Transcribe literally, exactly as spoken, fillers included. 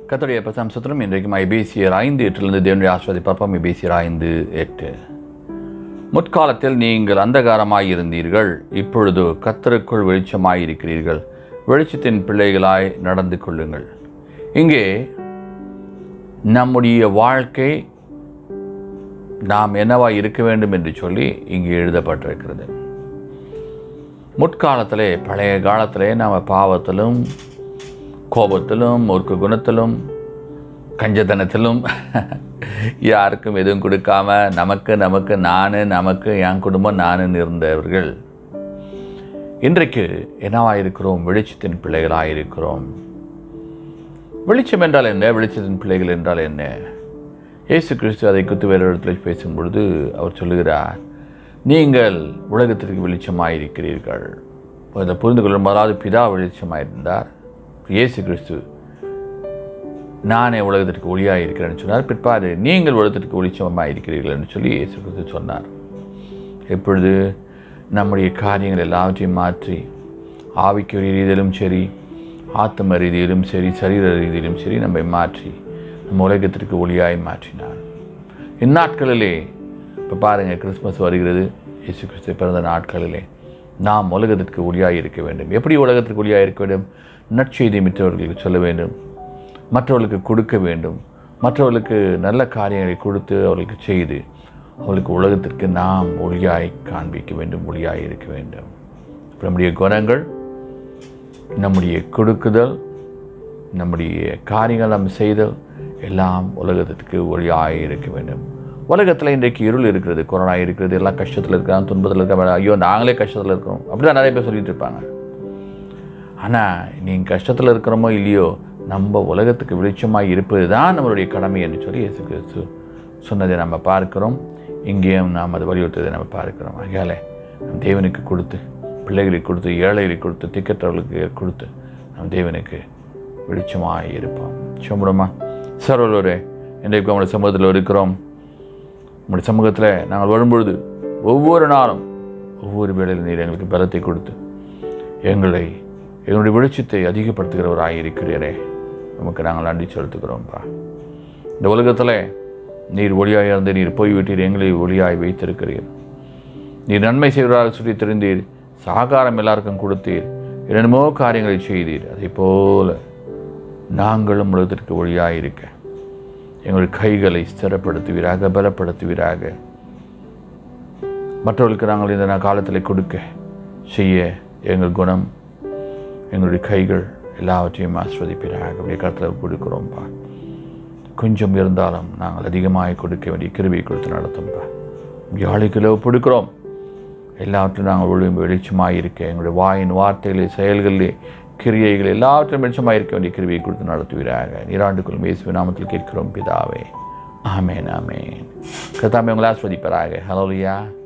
கர்த்தருடைய பிரசன்னம் சுத்திரம் இன்றைக்கும் எபேசியர் ஐந்து எட்டிலிருந்து தேவனுடைய ஆசீர்வாதத்தை பார்ப்போம். எபேசியர் ஐந்து எட்டு. முற்காலத்தில் நீங்கள் அந்தகாரமாய் இருந்தீர்கள், இப்பொழுது கர்த்தருக்குள் வெளிச்சமாயிருக்கிறீர்கள். வெளிச்சத்தின் பிள்ளைகளாய் நடந்து கொள்ளுங்கள். இங்கே நம்முடைய வாழ்க்கை நாம் என்னவாய் இருக்க வேண்டும் என்று சொல்லி இங்கே எழுதப்பட்டிருக்கிறது. முற்காலத்திலே பழைய காலத்திலே நாம் பாவத்திலும் கோபத்திலும் மூர்க்க குணத்திலும் கஞ்சத்தனத்திலும் யாருக்கும் எதுவும் கொடுக்காம நமக்கு நமக்கு நான் நமக்கு என் குடும்பம் நானுன்னு இருந்தவர்கள் இன்றைக்கு என்னவாயிருக்கிறோம்? வெளிச்சத்தின் பிள்ளைகளாயிருக்கிறோம். வெளிச்சம் என்றால் என்ன? வெளிச்சத்தின் பிள்ளைகள் என்றால் என்ன? இயேசு கிறிஸ்து அதை குறித்து வேறு இடத்துல பேசும் பொழுது அவர் சொல்லுகிறார், நீங்கள் உலகத்திற்கு வெளிச்சமாயிருக்கிறீர்கள். அதை புரிந்து கொள்ளும் போதாவது பிதா வெளிச்சமாயிருந்தார். இயேசு கிறிஸ்து நானே உலகத்திற்கு ஒளியாக இருக்கிறேன்னு சொன்னார். பிற்பாடு நீங்கள் உலகத்திற்கு வெளிச்சமாக இருக்கிறீர்கள் என்று சொல்லி இயேசு கிறிஸ்து சொன்னார். எப்பொழுது நம்முடைய காரியங்கள் எல்லாவற்றையும் மாற்றி ஆவிக்குரிய ரீதியிலும் சரி, ஆத்ம ரீதியிலும் சரி, சரீர ரீதியிலும் சரி நம்மை மாற்றி நம்ம உலகத்திற்கு ஒளியாய் மாற்றினார். இந்நாட்களிலே இப்போ பாருங்கள், கிறிஸ்மஸ் வருகிறது. இயேசு கிறிஸ்து பிறந்த நாட்களிலே நாம் உலகத்திற்கு ஒளியாக இருக்க வேண்டும். எப்படி உலகத்திற்கு ஒளியாக இருக்க வேண்டும்? நற்செய்தி மற்றவர்களுக்கு சொல்ல வேண்டும், மற்றவர்களுக்கு கொடுக்க வேண்டும், மற்றவர்களுக்கு நல்ல காரியங்களை கொடுத்து அவர்களுக்கு செய்து அவர்களுக்கு உலகத்திற்கு நாம் ஒளியாய் காண்பிக்க வேண்டும், ஒளியாய் இருக்க வேண்டும். நம்முடைய குணங்கள், நம்முடைய கொடுக்குதல், நம்முடைய காரியங்கள் நாம் செய்தல் எல்லாம் உலகத்திற்கு ஒளியாய் இருக்க வேண்டும். உலகத்தில் இன்றைக்கு இருள் இருக்கிறது, கொரோனா இருக்கிறது, எல்லாம் கஷ்டத்தில் இருக்கிறாங்க, துன்பத்தில் இருக்க, ஐயோ நாங்களே கஷ்டத்தில் இருக்கிறோம் அப்படி தான் நிறைய பேர் சொல்லிட்டு இருப்பாங்க. ஆனால் நீங்கள் கஷ்டத்தில் இருக்கிறோமோ இல்லையோ, நம்ம உலகத்துக்கு வெளிச்சமாக இருப்பது தான் நம்மளுடைய கடமை என்று சொல்லி இயேசு கிறிஸ்து சொன்னதை நம்ம பார்க்கிறோம். இங்கேயும் நாம் அதை வலியுறுத்ததை நம்ம பார்க்கிறோம். ஆகையால் நம் தேவனுக்கு கொடுத்து, பிள்ளைகளுக்கு கொடுத்து, ஏழைகளுக்கு கொடுத்து, திக்கற்றவர்களுக்கு கொடுத்து நம் தேவனுக்கு வெளிச்சமாக இருப்போம். சொல்லுமா சர்வலோரே, இன்றைக்கு நம்முடைய சமூகத்தில் இருக்கிறோம். நம்முடைய சமூகத்தில் நாங்கள் வரும்பொழுது ஒவ்வொரு நாளும் ஒவ்வொரு வேளையில் நீர் எங்களுக்கு பலத்தை கொடுத்து எங்களை எங்களுடைய வெளிச்சத்தை அதிகப்படுத்துகிறவராக இருக்கிறீரே, நமக்கு நாங்கள் நன்றி செலுத்துகிறோம்ப்பா. இந்த உலகத்தில் நீர் ஒளியாய் இருந்து நீர் போய்விட்டீர், எங்களை ஒளியாய் வைத்திருக்கிறீர். நீர் நன்மை செய்வதாக சொல்லி தெரிந்தீர், சகாரம் எல்லாருக்கும் கொடுத்தீர், என்னென்னமோ காரியங்களை செய்தீர். அதே போல நாங்களும் உலகத்திற்கு ஒளியாய் இருக்க எங்களுடைய கைகளை ஸ்திரப்படுத்துவீராக, பலப்படுத்துவீராக. மற்றவர்களுக்கு நாங்கள் இந்த காலத்தில் கொடுக்க செய்ய எங்கள் குணம், எங்களுடைய கைகள் எல்லாவற்றையும் ஆஸ்வதிப்பீராக. அப்படியே கருத்தில் கொடுக்குறோம்ப்பா. கொஞ்சம் இருந்தாலும் நாங்கள் அதிகமாக கொடுக்க வேண்டிய கிருபையை கொடுத்து நடத்தும்பா. யாழைக்கிலோ கொடுக்குறோம். எல்லாவற்றையும் நாங்கள் ஒளி வெளிச்சமாக இருக்க எங்களுடைய வாயின் வார்த்தைகளே, செயல்களிலே, கிரியைகள் எல்லாவற்றையும் வெளிச்சமாக இருக்க வேண்டிய கிருபையை கொடுத்து நடத்துவீராக. நீராண்டுக்குள் இயேசுவின் நாமத்தில் கேட்கிறோம் பிதாவே. ஆமேன், ஆமேன். கர்த்தாவே உங்களை ஆஸ்வதிப்பீராக. ஹல்லேலூயா.